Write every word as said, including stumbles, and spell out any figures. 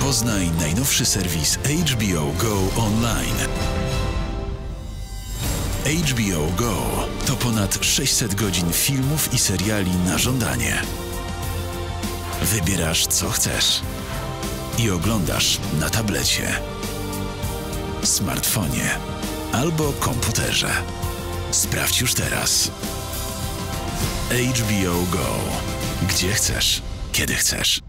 Poznaj najnowszy serwis H B O Go Online. H B O Go to ponad sześćset godzin filmów i seriali na żądanie. Wybierasz, co chcesz i oglądasz na tablecie, smartfonie albo komputerze. Sprawdź już teraz. H B O Go. Gdzie chcesz, kiedy chcesz.